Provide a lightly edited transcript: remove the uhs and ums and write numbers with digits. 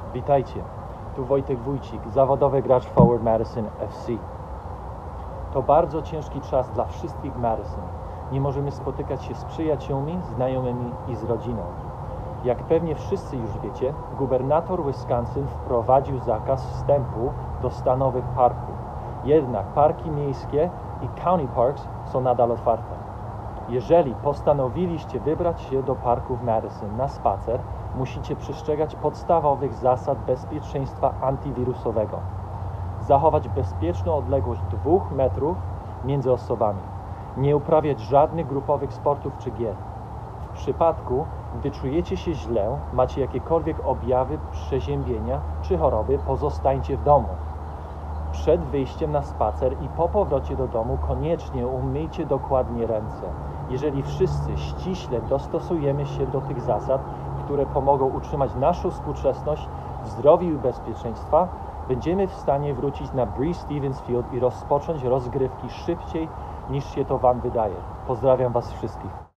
Witajcie, tu Wojtek Wójcik, zawodowy gracz Forward Madison FC. To bardzo ciężki czas dla wszystkich Madison. Nie możemy spotykać się z przyjaciółmi, znajomymi i z rodziną. Jak pewnie wszyscy już wiecie, gubernator Wisconsin wprowadził zakaz wstępu do stanowych parków. Jednak parki miejskie i county parks są nadal otwarte. Jeżeli postanowiliście wybrać się do parku w Madison na spacer, musicie przestrzegać podstawowych zasad bezpieczeństwa antywirusowego. Zachować bezpieczną odległość 2 metrów między osobami. Nie uprawiać żadnych grupowych sportów czy gier. W przypadku, gdy czujecie się źle, macie jakiekolwiek objawy przeziębienia czy choroby, pozostańcie w domu. Przed wyjściem na spacer i po powrocie do domu koniecznie umyjcie dokładnie ręce. Jeżeli wszyscy ściśle dostosujemy się do tych zasad, które pomogą utrzymać naszą współczesność w zdrowiu i bezpieczeństwa, będziemy w stanie wrócić na Breese Stevens Field i rozpocząć rozgrywki szybciej niż się to Wam wydaje. Pozdrawiam Was wszystkich.